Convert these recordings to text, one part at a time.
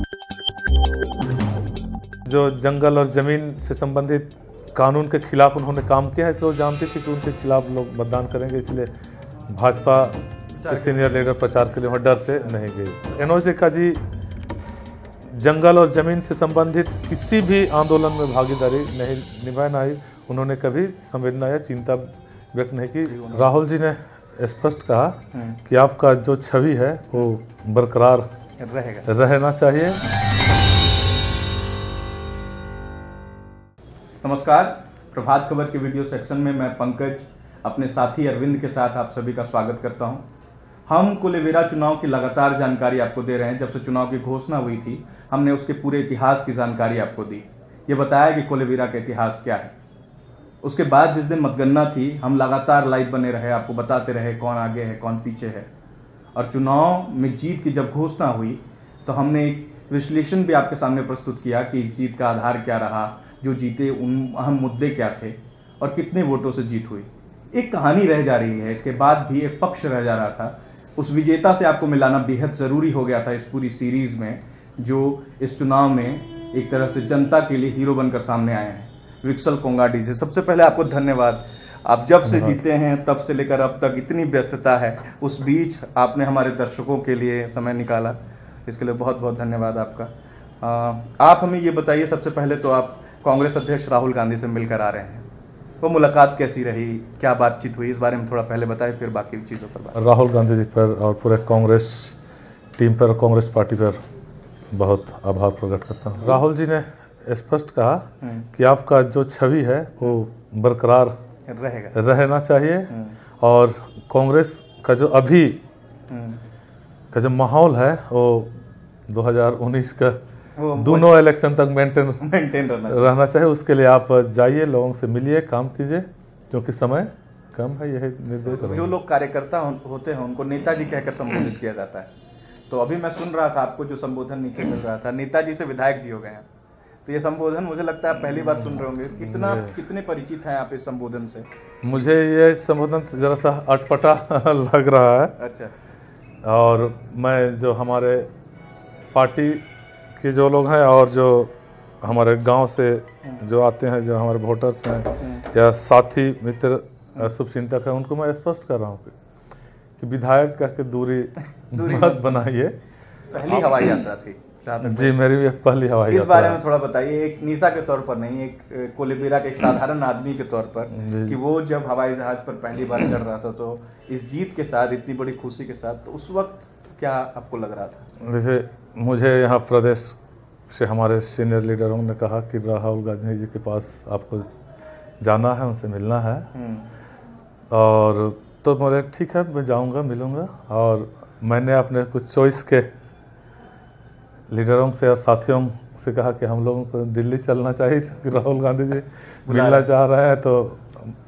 जो जंगल और ज़मीन से संबंधित कानून के खिलाफ उन्होंने काम किया है, इसलिए वो जानते थे कि उनके खिलाफ लोग मतदान करेंगे, इसलिए भाजपा के सीनियर लीडर प्रचार के लिए वहाँ डर से नहीं गए। एनोस एक्का जी जंगल और ज़मीन से संबंधित किसी भी आंदोलन में भागीदारी नहीं निभाए, ना ही उन्होंने कभी संवेदना या चिंता व्यक्त नहीं की। राहुल जी ने स्पष्ट कहा कि आपका जो छवि है वो बरकरार रहना चाहिए। नमस्कार, प्रभात खबर के वीडियो सेक्शन में मैं पंकज अपने साथी अरविंद के साथ आप सभी का स्वागत करता हूं। हम कोलेबिरा चुनाव की लगातार जानकारी आपको दे रहे हैं। जब से चुनाव की घोषणा हुई थी, हमने उसके पूरे इतिहास की जानकारी आपको दी, ये बताया कि कोलेबिरा का इतिहास क्या है। उसके बाद जिस दिन मतगणना थी, हम लगातार लाइव बने रहे, आपको बताते रहे कौन आगे है कौन पीछे है। और चुनाव में जीत की जब घोषणा हुई तो हमने एक विश्लेषण भी आपके सामने प्रस्तुत किया कि इस जीत का आधार क्या रहा, जो जीते उन अहम मुद्दे क्या थे और कितने वोटों से जीत हुई। एक कहानी रह जा रही है, इसके बाद भी एक पक्ष रह जा रहा था। उस विजेता से आपको मिलाना बेहद जरूरी हो गया था इस पूरी सीरीज में, जो इस चुनाव में एक तरह से जनता के लिए हीरो बनकर सामने आए हैं, विक्सल कोंगाडी जी। सबसे पहले आपको धन्यवाद। आप जब से जीते हैं तब से लेकर अब तक इतनी व्यस्तता है, उस बीच आपने हमारे दर्शकों के लिए समय निकाला, इसके लिए बहुत बहुत धन्यवाद आपका। आप हमें ये बताइए, सबसे पहले तो आप कांग्रेस अध्यक्ष राहुल गांधी से मिलकर आ रहे हैं, वो मुलाकात कैसी रही, क्या बातचीत हुई, इस बारे में थोड़ा पहले बताएं, फिर बाकी चीज़ों पर बात। राहुल गांधी जी पर और पूरे कांग्रेस टीम पर, कांग्रेस पार्टी पर बहुत आभार प्रकट करता हूँ। राहुल जी ने स्पष्ट कहा कि आपका जो छवि है वो बरकरार रहना चाहिए, और कांग्रेस का जो अभी का जो माहौल है वो 2019 का दोनों इलेक्शन तक मेंटेन रहना चाहिए। उसके लिए आप जाइए, लोगों से मिलिए, काम कीजिए, क्योंकि समय कम है। यही निर्देश। जो लोग कार्यकर्ता होते हैं उनको नेताजी कहकर संबोधित किया जाता है। तो अभी मैं सुन रहा था आपको जो संबोधन नीचे मिल रहा था, नेताजी से विधायक जी हो गए हैं, तो ये संबोधन मुझे लगता है पहली बार सुन रहे होंगे। कितने परिचित हैं आप इस संबोधन से? मुझे ये संबोधन जरा सा अटपटा लग रहा है। अच्छा। और मैं जो हमारे पार्टी के जो लोग हैं और जो हमारे गांव से जो आते हैं, जो हमारे वोटर्स हैं या साथी मित्र शुभचिंतक हैं, उनको मैं स्पष्ट कर रहा हूँ कि विधायक कह के दूरी मत बनाइए। पहली हवाई यात्रा थी जी, मेरी भी पहली हवाई यात्रा। इस बारे में थोड़ा बताइए, एक नेता के तौर पर नहीं, एक कोलेबिरा के एक साधारण आदमी के तौर पर, कि वो जब हवाई जहाज पर पहली बार चढ़ रहा था, तो इस जीत के साथ, इतनी बड़ी खुशी के साथ, तो उस वक्त क्या आपको लग रहा था? जैसे मुझे यहाँ प्रदेश से हमारे सीनियर लीडरों ने कहा कि राहुल गांधी जी के पास आपको जाना है, उनसे मिलना है, और तो बोले ठीक है, मैं जाऊँगा, मिलूँगा। और मैंने अपने कुछ चॉइस के लीडरों से और साथियों से कहा कि हम लोगों को दिल्ली चलना चाहिए, क्योंकि राहुल गांधी जी मिलना चाह रहे हैं, तो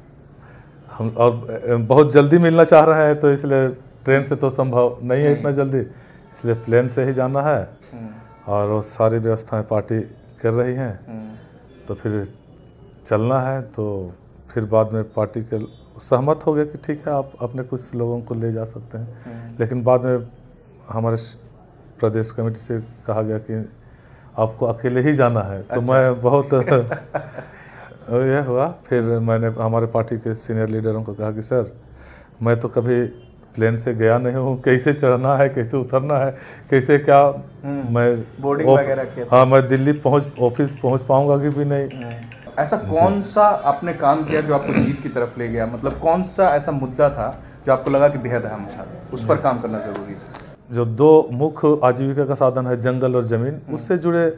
हम और बहुत जल्दी मिलना चाह रहे हैं, तो इसलिए ट्रेन से तो संभव नहीं है इतना जल्दी, इसलिए प्लेन से ही जाना है। और वो सारी व्यवस्थाएं पार्टी कर रही हैं, तो फिर चलना है। तो फिर बाद में पार्टी के सहमत हो गए कि ठीक है, आप अपने कुछ लोगों को ले जा सकते हैं। लेकिन बाद में हमारे प्रदेश कमेटी से कहा गया कि आपको अकेले ही जाना है। तो मैं बहुत यह हुआ। फिर मैंने हमारे पार्टी के सीनियर लीडरों को कहा कि सर, मैं तो कभी प्लेन से गया नहीं हूँ, कैसे चढ़ना है, कैसे उतरना है, कैसे क्या मैं बोर्डिंग वगैरह हाँ, मैं दिल्ली ऑफिस पहुँच पाऊँगा कि भी नहीं। ऐसा कौन सा आपने काम किया जो आपको जीत की तरफ ले गया? मतलब कौन सा ऐसा मुद्दा था जो आपको लगा कि बेहद अहम था, उस पर काम करना जरूरी था? जो दो मुख्य आजीविका का साधन है, जंगल और जमीन, उससे जुड़े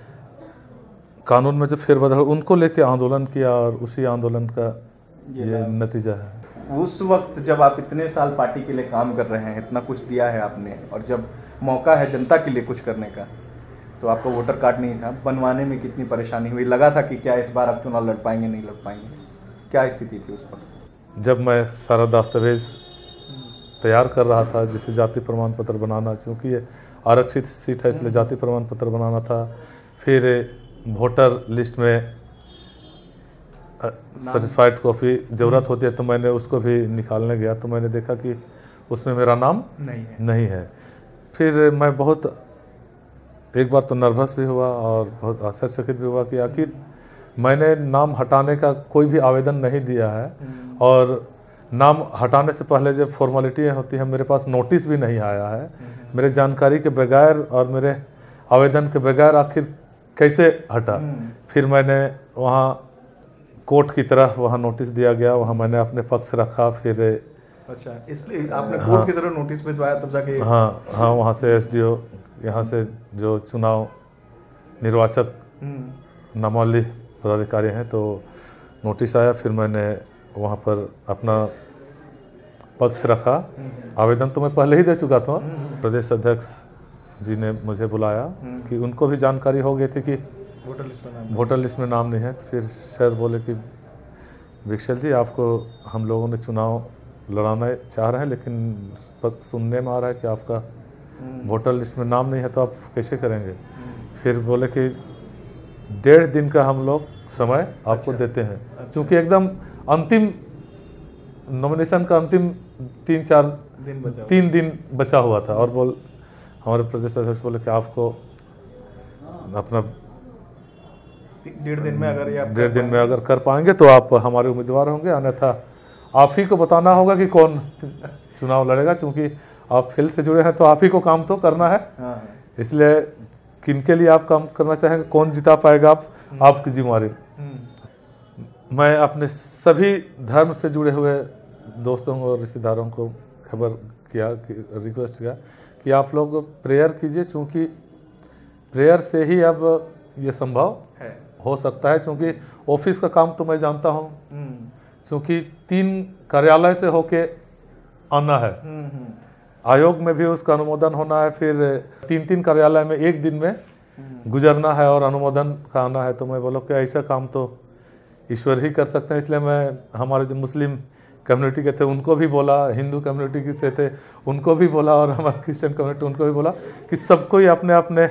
कानून में जो फेरबदल, उनको लेके आंदोलन किया, और उसी आंदोलन का ये नतीजा है। उस वक्त जब आप इतने साल पार्टी के लिए काम कर रहे हैं, इतना कुछ दिया है आपने, और जब मौका है जनता के लिए कुछ करने का, तो आपका वोटर कार्ड नहीं था, बनवाने में कितनी परेशानी हुई? लगा था कि क्या इस बार आप चुनाव लड़ पाएंगे, नहीं लड़ पाएंगे? क्या स्थिति थी उस वक्त? जब मैं सारा दस्तावेज तैयार कर रहा था, जिसे जाति प्रमाण पत्र बनाना, क्योंकि ये आरक्षित सीट है इसलिए जाति प्रमाण पत्र बनाना था। फिर वोटर लिस्ट में सर्टिफाइड कॉपी ज़रूरत होती है, तो मैंने उसको भी निकालने गया, तो मैंने देखा कि उसमें मेरा नाम नहीं है। फिर मैं बहुत एक बार तो नर्वस भी हुआ और बहुत आश्चर्यचकित भी हुआ कि आखिर मैंने नाम हटाने का कोई भी आवेदन नहीं दिया है, और नाम हटाने से पहले जब फॉर्मेलिटियाँ होती हैं मेरे पास नोटिस भी नहीं आया है। मेरे जानकारी के बगैर और मेरे आवेदन के बगैर आखिर कैसे हटा। फिर मैंने वहाँ कोर्ट की तरफ वहाँ नोटिस दिया गया, वहाँ मैंने अपने पक्ष रखा। फिर अच्छा, इसलिए आपने कोर्ट की तरफ नोटिस भिजवाया तब जाके? हाँ, वहाँ से एसडीओ, यहाँ से जो चुनाव निर्वाचक नामावली पदाधिकारी हैं, तो नोटिस आया। फिर मैंने वहाँ पर अपना पक्ष रखा। आवेदन तो मैं पहले ही दे चुका था। प्रदेश अध्यक्ष जी ने मुझे बुलाया कि उनको भी जानकारी हो गई थी कि वोटर लिस्ट में नाम नहीं है। फिर सर बोले कि विक्शल जी, आपको हम लोगों ने चुनाव लड़ाना चाह रहे हैं, लेकिन सुनने में आ रहा है कि आपका वोटर लिस्ट में नाम नहीं है, तो आप कैसे करेंगे। फिर बोले कि 1.5 दिन का हम लोग समय आपको देते हैं, क्योंकि एकदम अंतिम नॉमिनेशन का अंतिम 3 दिन बचा हुआ था। और हमारे प्रदेश अध्यक्ष बोले कि आपको अपना 1.5 दिन में अगर ये 1.5 दिन में अगर कर पाएंगे तो आप हमारे उम्मीदवार होंगे, अन्यथा आप ही को बताना होगा कि कौन चुनाव लड़ेगा, क्योंकि आप फील्ड से जुड़े हैं तो आप ही को काम तो करना है। इसलिए किनके लिए आप काम करना चाहेंगे, कौन जिता पाएगा, आपकी जिम्मेवारी। मैं अपने सभी धर्म से जुड़े हुए दोस्तों और रिश्तेदारों को खबर किया, रिक्वेस्ट किया कि आप लोग प्रेयर कीजिए, क्योंकि प्रेयर से ही अब ये संभव हो सकता है। क्योंकि ऑफिस का काम तो मैं जानता हूँ, क्योंकि 3 कार्यालय से होके आना है, आयोग में भी उसका अनुमोदन होना है, फिर 3 कार्यालय में एक दिन में गुजरना है और अनुमोदन का आना है। तो मैं बोला कि ऐसा काम तो ईश्वर ही कर सकते हैं। इसलिए मैं हमारे जो मुस्लिम कम्युनिटी के थे उनको भी बोला, हिंदू कम्युनिटी के से थे उनको भी बोला, और हमारे क्रिश्चियन कम्युनिटी उनको भी बोला कि सबको ही अपने अपने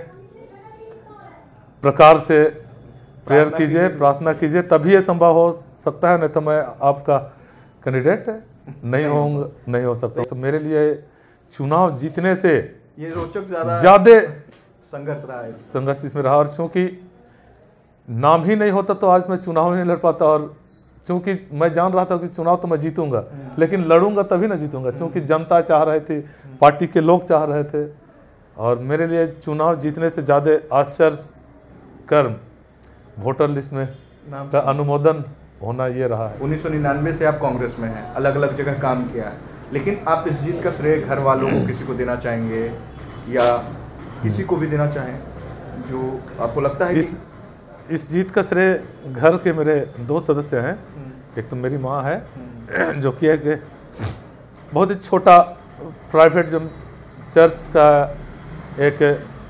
प्रकार से प्रेयर कीजिए, प्रार्थना कीजिए, तभी ये संभव हो सकता है। नहीं तो मैं आपका कैंडिडेट नहीं हो सकता। तो मेरे लिए चुनाव जीतने से ये रोचक ज्यादा संघर्ष इसमें रहा। और चूंकि नाम ही नहीं होता तो आज मैं चुनाव नहीं लड़ पाता, और क्योंकि मैं जान रहा था कि चुनाव तो मैं जीतूंगा, लेकिन लड़ूंगा तभी ना जीतूंगा, क्योंकि जनता चाह रही थी, पार्टी के लोग चाह रहे थे। और मेरे लिए चुनाव जीतने से ज़्यादा आश्चर्य कर्म वोटर लिस्ट में का अनुमोदन होना ये रहा है। 1999 से आप कांग्रेस में हैं, अलग अलग जगह काम किया है, लेकिन आप इस जीत का श्रेय घर वालों को किसी को देना चाहेंगे या किसी को भी देना चाहें जो आपको लगता है? इस जीत का श्रेय घर के मेरे 2 सदस्य हैं। एक तो मेरी माँ है जो कि एक बहुत ही छोटा प्राइवेट जो चर्च का एक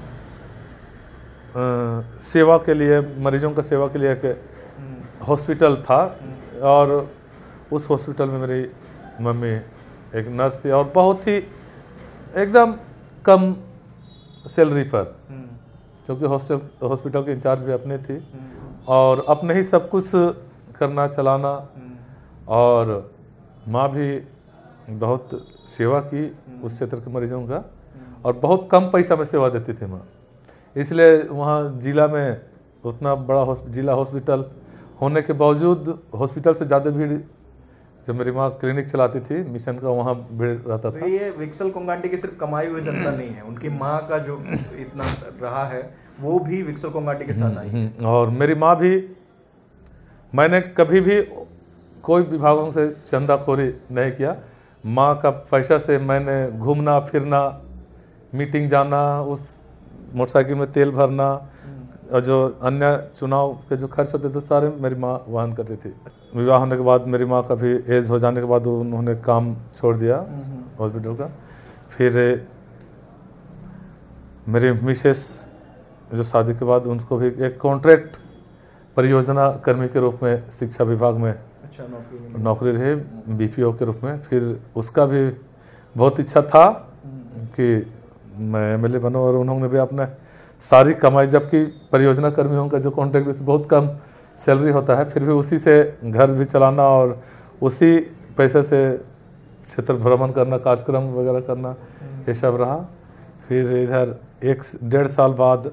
सेवा के लिए, मरीजों का सेवा के लिए एक हॉस्पिटल था, और उस हॉस्पिटल में मेरी मम्मी एक नर्स थी, और बहुत ही एकदम कम सैलरी पर, क्योंकि हॉस्पिटल के इंचार्ज भी अपने थी, और अपने ही सब कुछ करना चलाना। और माँ भी बहुत सेवा की उस क्षेत्र के मरीजों का, और बहुत कम पैसा में सेवा देती थी माँ। इसलिए वहाँ जिला में उतना बड़ा जिला हॉस्पिटल होने के बावजूद हॉस्पिटल से ज़्यादा भीड़, जब मेरी माँ क्लिनिक चलाती थी मिशन का, वहाँ भीड़ रहता था। ये विक्सल कोंगाटी की सिर्फ कमाई हुई जनता नहीं है, उनकी माँ का जो इतना रहा है वो भी विक्सल कोंगाटी के साथ आई है। और मेरी माँ भी, मैंने कभी भी कोई विभागों से चंदाखोरी नहीं किया। माँ का पैसा से मैंने घूमना फिरना, मीटिंग जाना, उस मोटरसाइकिल में तेल भरना, और जो अन्य चुनाव के जो खर्च होते थे सारे मेरी माँ वहन करती थी। विवाह होने के बाद मेरी माँ का भी एज हो जाने के बाद उन्होंने काम छोड़ दिया हॉस्पिटल का। फिर मेरी मिसेस जो शादी के बाद उनको भी एक कॉन्ट्रैक्ट परियोजना कर्मी के रूप में शिक्षा विभाग में नौकरी रही, बीपीओ के रूप में। फिर उसका भी बहुत इच्छा था कि मैं एमएलए बनूं, और उन्होंने भी अपना सारी कमाई, जबकि परियोजना कर्मियों का जो कॉन्ट्रैक्ट बहुत कम सैलरी होता है, फिर भी उसी से घर भी चलाना और उसी पैसे से क्षेत्र भ्रमण करना, कार्यक्रम वगैरह करना, ये सब रहा। फिर इधर 1.5 साल बाद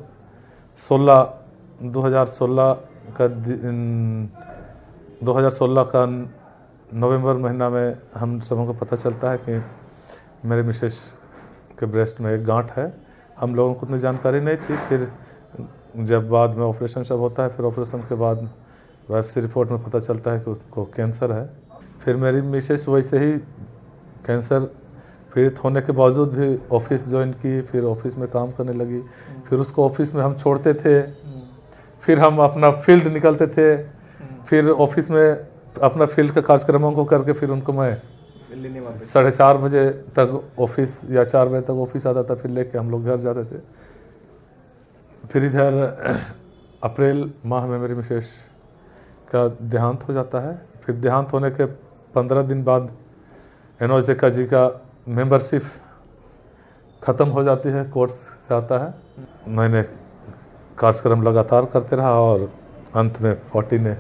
2016 का नवंबर महीना में हम सबों को पता चलता है कि मेरे मिसेस के ब्रेस्ट में एक गांठ है। हम लोगों को उतनी जानकारी नहीं थी। फिर जब बाद में ऑपरेशन सब होता है, फिर ऑपरेशन के बाद बायोप्सी रिपोर्ट में पता चलता है कि उसको कैंसर है। फिर मेरी मिसेस वैसे ही कैंसर पीड़ित होने के बावजूद भी ऑफिस ज्वाइन की, फिर ऑफिस में काम करने लगी। फिर उसको ऑफिस में हम छोड़ते थे, फिर हम अपना फील्ड निकलते थे, फिर ऑफिस में अपना फील्ड के कार्यक्रमों को करके फिर उनको मैं 4:30 बजे तक ऑफिस या 4 बजे तक ऑफिस आता था, फिर लेके हम लोग घर जाते थे। फिर इधर अप्रैल माह में मेरी मिसेस का देहांत हो जाता है। फिर देहांत होने के 15 दिन बाद एनोजेका जी का मेंबरशिप ख़त्म हो जाती है, कोर्स से आता है। मैंने कार्यक्रम लगातार करते रहा और अंत में 40 ने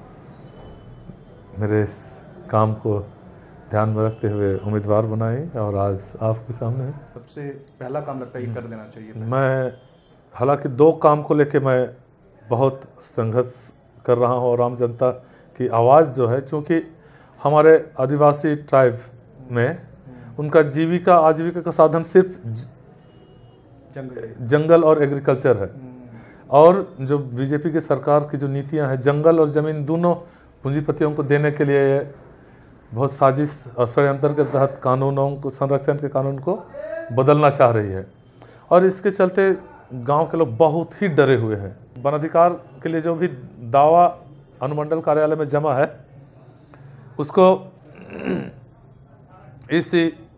मेरे इस काम को ध्यान में रखते हुए उम्मीदवार बनाई और आज आपके सामने है। सबसे पहला काम लगता है ये कर देना चाहिए था। मैं हालांकि 2 काम को लेके मैं बहुत संघर्ष कर रहा हूँ और आम जनता की आवाज़ जो है, चूँकि हमारे आदिवासी ट्राइब में उनका आजीविका का साधन सिर्फ जंगल और एग्रीकल्चर है। और जो बीजेपी की सरकार की जो नीतियां हैं, जंगल और ज़मीन दोनों पूंजीपतियों को देने के लिए बहुत साजिश और षड्यंत्र के तहत कानूनों को, संरक्षण के कानून को बदलना चाह रही है। और इसके चलते गांव के लोग बहुत ही डरे हुए हैं। वन अधिकार के लिए जो भी दावा अनुमंडल कार्यालय में जमा है, उसको इस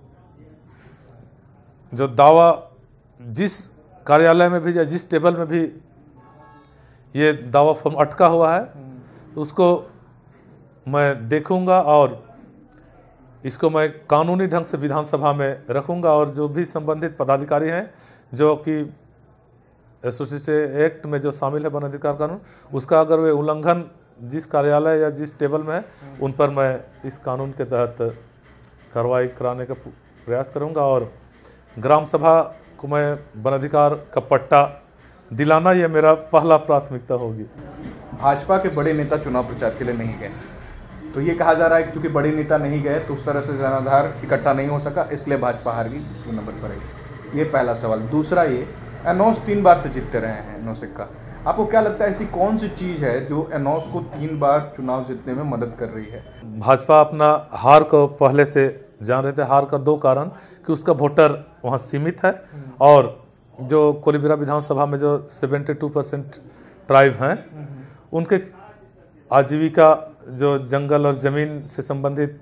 जो दावा जिस कार्यालय में भी या जिस टेबल में भी ये दावा फॉर्म अटका हुआ है, उसको मैं देखूंगा और इसको मैं कानूनी ढंग से विधानसभा में रखूंगा। और जो भी संबंधित पदाधिकारी हैं जो कि एसोसिएशन एक्ट में जो शामिल है वन अधिकार कानून, उसका अगर वे उल्लंघन जिस कार्यालय या जिस टेबल में है, उन पर मैं इस कानून के तहत कार्रवाई कराने का प्रयास करूंगा। और ग्राम सभा को मैं वन अधिकार का पट्टा दिलाना, ये मेरा पहला प्राथमिकता होगी। भाजपा के बड़े नेता चुनाव प्रचार के लिए नहीं गए, तो ये कहा जा रहा है कि चूंकि बड़े नेता नहीं गए तो उस तरह से जनाधार इकट्ठा नहीं हो सका, इसलिए भाजपा हार गई, दूसरे नंबर पर आई। ये पहला सवाल। दूसरा, ये एनोस 3 बार से जीतते रहे हैं एनोसिक्का। आपको क्या लगता है ऐसी कौन सी चीज़ है जो एनोस को 3 बार चुनाव जीतने में मदद कर रही है? भाजपा अपना हार को पहले से जान रहे थे। हार का 2 कारण कि उसका वोटर वहाँ सीमित है और जो कोलीबिरा विधानसभा में जो 72% ट्राइब हैं, उनके आजीविका जो जंगल और ज़मीन से संबंधित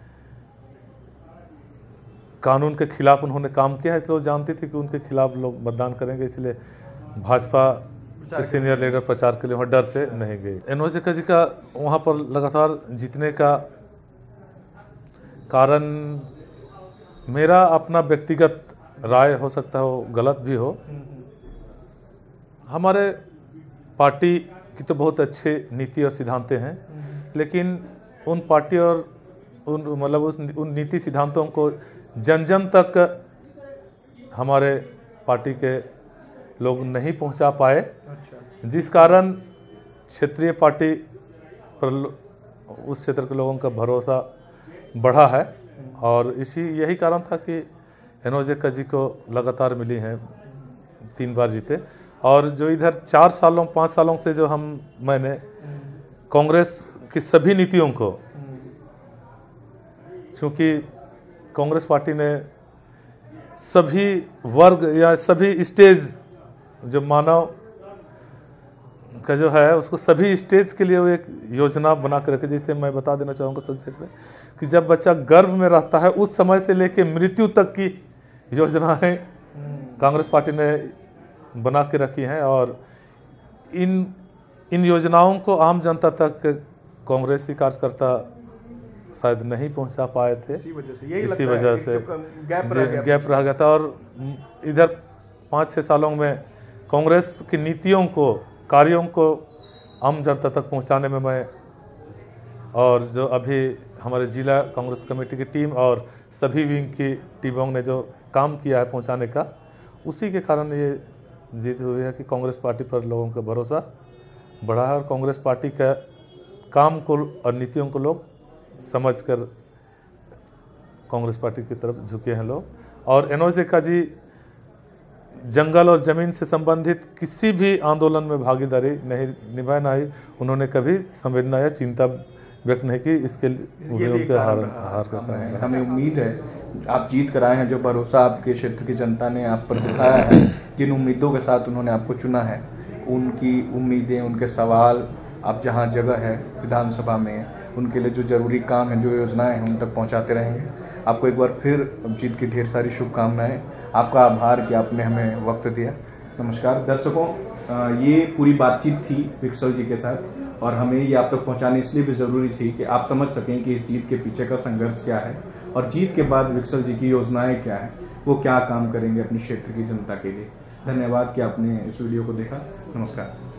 कानून के खिलाफ उन्होंने काम किया है, इसलिए वो जानती थी कि उनके खिलाफ लोग मतदान करेंगे, इसलिए भाजपा के सीनियर लीडर प्रचार के लिए वहाँ डर से नहीं गए। एनोजेका जी का वहाँ पर लगातार जीतने का कारण मेरा अपना व्यक्तिगत राय हो सकता है, वो गलत भी हो। हमारे पार्टी की तो बहुत अच्छे नीति और सिद्धांतें हैं, लेकिन उन पार्टी और उन नीति सिद्धांतों को जन जन तक हमारे पार्टी के लोग नहीं पहुंचा पाए। जिस कारण क्षेत्रीय पार्टी पर उस क्षेत्र के लोगों का भरोसा बढ़ा है और यही कारण था कि एनोजेका जी को लगातार मिली हैं, 3 बार जीते। और जो इधर 5 सालों से जो मैंने कांग्रेस की सभी नीतियों को, चूँकि कांग्रेस पार्टी ने सभी वर्ग या सभी स्टेज जो मानव का जो है उसको सभी स्टेज के लिए वो एक योजना बना कर रखे। जैसे मैं बता देना चाहूँगा संक्षेप में कि जब बच्चा गर्भ में रहता है उस समय से लेकर मृत्यु तक की योजनाएं कांग्रेस पार्टी ने बना के रखी हैं और इन योजनाओं को आम जनता तक कांग्रेसी कार्यकर्ता शायद नहीं पहुंचा पाए थे। इसी वजह से गैप रह गया था। और इधर 5-6 सालों में कांग्रेस की नीतियों को, कार्यों को आम जनता तक पहुंचाने में मैं और जो अभी हमारे जिला कांग्रेस कमेटी की टीम और सभी विंग की टीमों ने जो काम किया है पहुंचाने का, उसी के कारण ये जीत हुई है कि कांग्रेस पार्टी पर लोगों का भरोसा बढ़ा है और कांग्रेस पार्टी का काम को और नीतियों को लोग समझकर कांग्रेस पार्टी की तरफ झुके हैं लोग। और एनोस एक्का जी जंगल और ज़मीन से संबंधित किसी भी आंदोलन में भागीदारी नहीं निभाए, ना ही उन्होंने कभी संवेदना या चिंता व्यक्त नहीं की। इसके लिए हार का कारण हमें उम्मीद है आप जीत कर आए हैं। जो भरोसा आपके क्षेत्र की जनता ने आप पर दिखाया है, जिन उम्मीदों के साथ उन्होंने आपको चुना है, उनकी उम्मीदें, उनके सवाल आप जहां जगह है विधानसभा में, उनके लिए जो जरूरी काम है, जो योजनाएं हैं, उन तक पहुंचाते रहेंगे। आपको एक बार फिर जीत की ढेर सारी शुभकामनाएं। आपका आभार कि आपने हमें वक्त दिया। नमस्कार दर्शकों, ये पूरी बातचीत थी विक्सल जी के साथ और हमें ये आप तक पहुंचाने इसलिए भी ज़रूरी थी कि आप समझ सकें कि इस जीत के पीछे का संघर्ष क्या है और जीत के बाद विक्सल जी की योजनाएं क्या है, वो क्या काम करेंगे अपने क्षेत्र की जनता के लिए। धन्यवाद कि आपने इस वीडियो को देखा। नमस्कार।